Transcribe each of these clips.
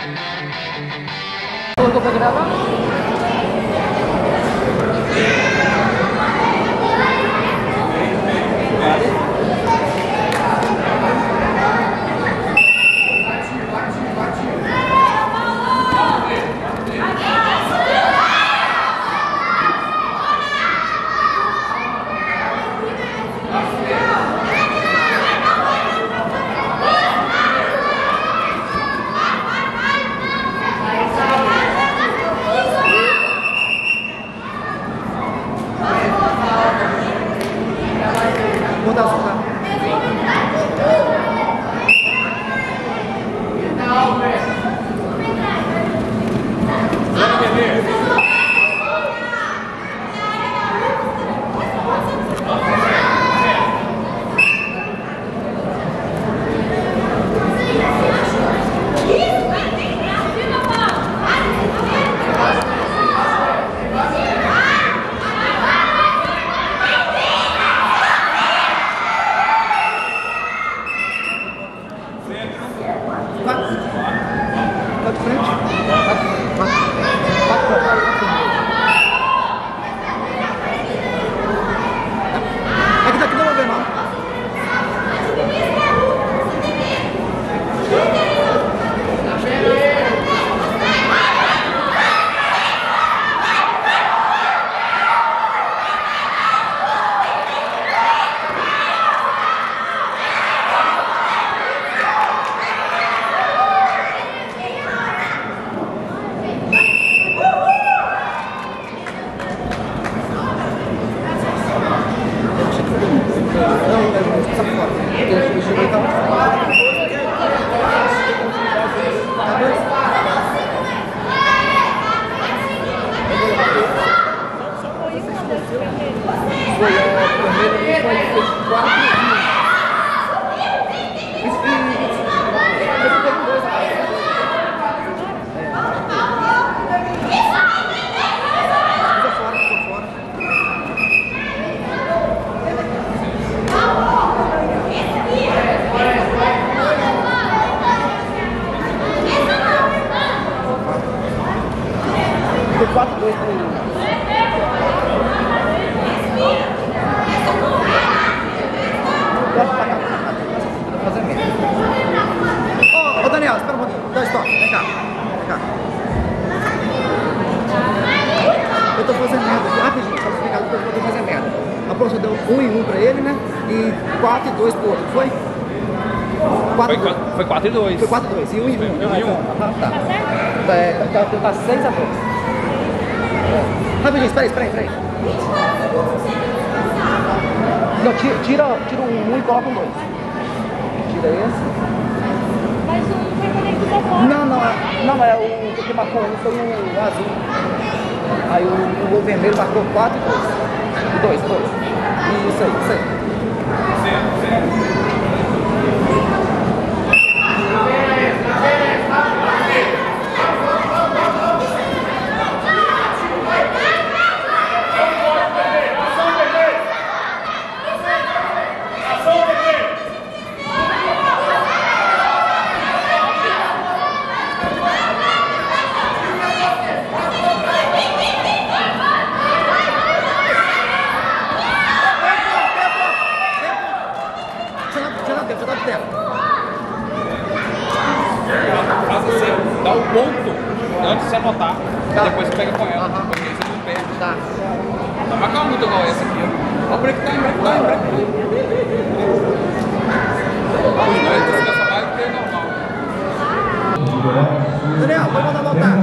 Colocou pra gravar? Ô Daniel, espera um pouquinho. Dá stop. Vem cá. Vem cá. Eu tô fazendo merda aqui. Rapidinho, só explicar depois que eu tô fazendo merda. A professora deu 1 e 1 pra ele, né? E 4 e 2 pro outro. Foi? 4 foi 4 e 2. Foi 4 e 2. E 1 e 1. Foi 1 e 1. Tá. Tá 6 a 2. Rapidinho, espera aí. Não, tira um e coloca um 2. Tira esse. Mas o vermelho ficou fora. Não, é o que marcou um foi o azul. Aí o vermelho marcou 4 e 2. 2. Isso aí. Dá o ponto antes de você anotar. Tá. Depois você pega com ela. Porque aí você não perde. Tá. Dá uma calma muito igual essa aqui, ó. Ó, break time. Essa vai porque é normal. Daniel, pode mandar voltar.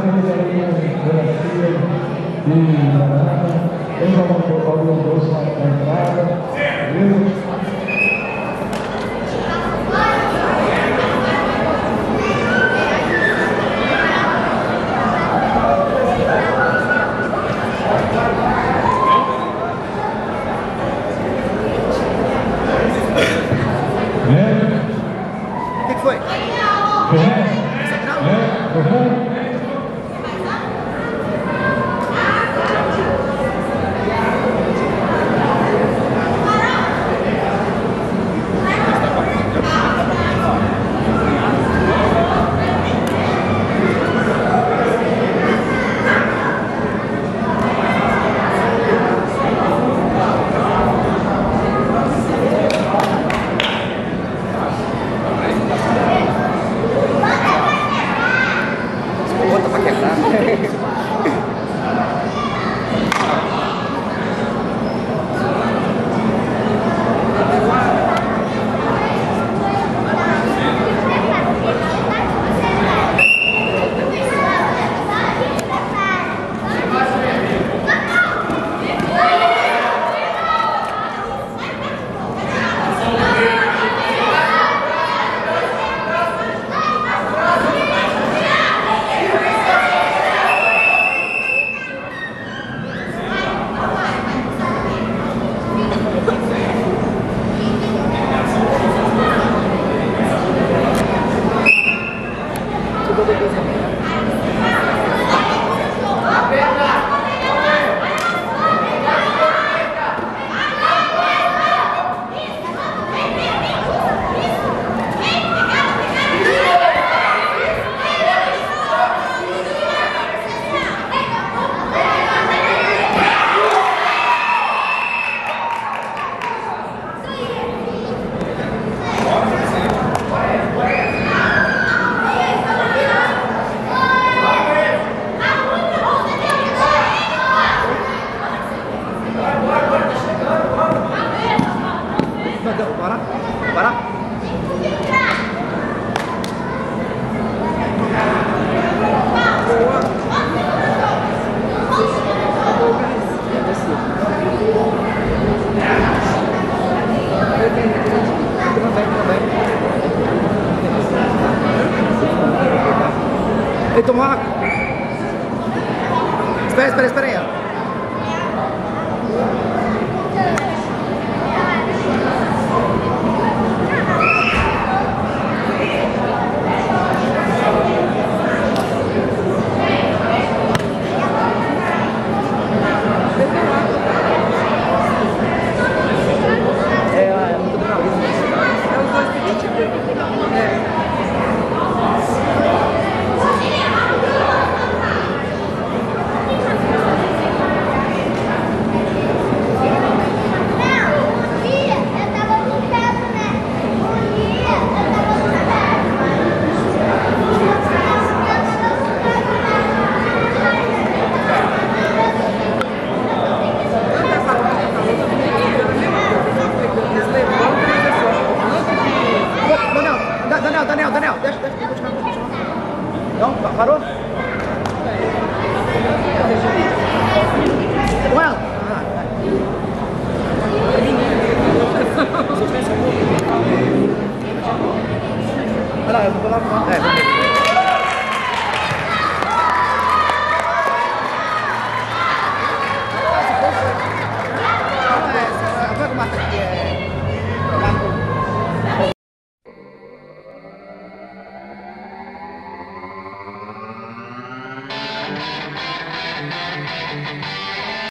O que foi? Para. Para. Ei, toma água. Espera aí. Daniel, deixa continuar. Não, parou? Com ela? Olha lá, eu vou lá.